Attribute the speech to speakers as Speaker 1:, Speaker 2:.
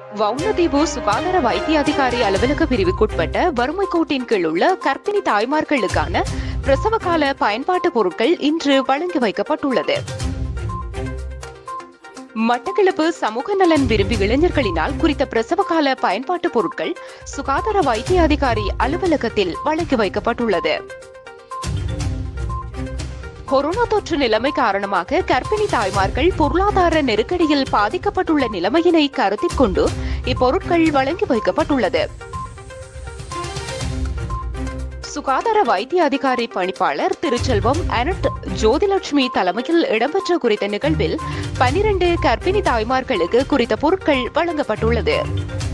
Speaker 1: வவுணதீவு சுகாதார வைத்திய அதிகாரி அலுவலக பிரிவுக்குட்பட்ட வறுமை கோட்டின் கீழ் உள்ள கர்ப்பிணி தாய்மார்களுக்கான பிரசவகால பயன்பாட்டு பொருட்கள் இன்று வழங்கி வைக்கப்பட்டுள்ளது. மட்டக்களப்பு சமூக நலன் விரும்பி இளைஞர்களினால் குறித்த பிரசவகால பயன்பாட்டு பொருட்கள் சுகாதார வைத்திய அதிகாரி அலுவலகத்தில் வழங்கி வைக்கப்பட்டுள்ளது. கொரோனா தொற்று நிலைமை காரணமாக கர்ப்பிணி தாய்மார்கள் பொருளாதார நெருக்கடியில் பாதிக்கப்பட்டுள்ள நிலைமையினை கருத்தில் கொண்டு இப்பொருட்கள் வழங்கி வைக்கப்பட்டுள்ளது. சுகாதார வைத்திய அதிகாரி பணிப்பாளர் திருச்செல்வம் அனட் ஜோதிலட்சுமி தலைமையில் இடம்பெற்ற குறித்த நிகழ்வில் 12 கர்ப்பிணி தாய்மார்களுக்கு குறித்த பொருட்கள் வழங்கப்பட்டுள்ளது.